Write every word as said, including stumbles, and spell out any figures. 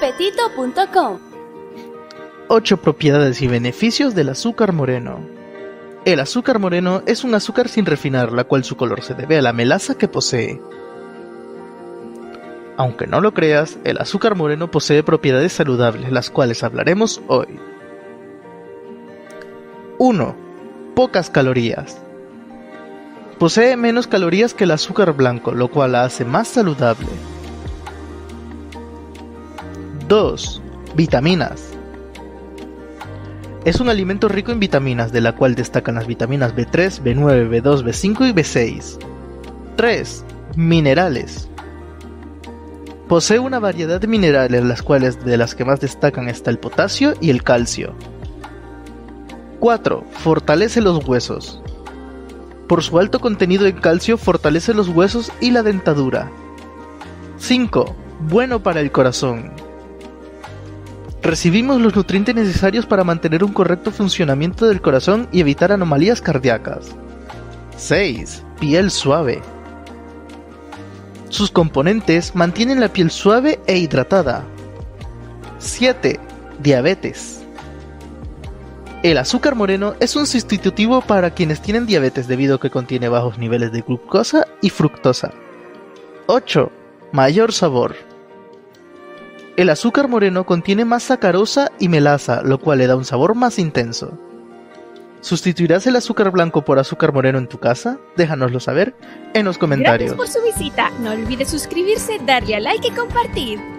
apetito punto com. ocho propiedades y beneficios del azúcar moreno. El azúcar moreno es un azúcar sin refinar, la cual su color se debe a la melaza que posee. Aunque no lo creas, el azúcar moreno posee propiedades saludables, las cuales hablaremos hoy. uno. Pocas calorías. Posee menos calorías que el azúcar blanco, lo cual la hace más saludable. dos. Vitaminas. Es un alimento rico en vitaminas, de la cual destacan las vitaminas B tres, B nueve, B dos, B cinco y B seis. tres. Minerales. Posee una variedad de minerales, las cuales de las que más destacan está el potasio y el calcio. cuatro. Fortalece los huesos. Por su alto contenido en calcio, fortalece los huesos y la dentadura. cinco. Bueno para el corazón. Recibimos los nutrientes necesarios para mantener un correcto funcionamiento del corazón y evitar anomalías cardíacas. seis. Piel suave. Sus componentes mantienen la piel suave e hidratada. siete. Diabetes. El azúcar moreno es un sustitutivo para quienes tienen diabetes debido a que contiene bajos niveles de glucosa y fructosa. ocho. Mayor sabor. El azúcar moreno contiene más sacarosa y melaza, lo cual le da un sabor más intenso. ¿Sustituirás el azúcar blanco por azúcar moreno en tu casa? Déjanoslo saber en los comentarios. Gracias por su visita. No olvides suscribirse, darle a like y compartir.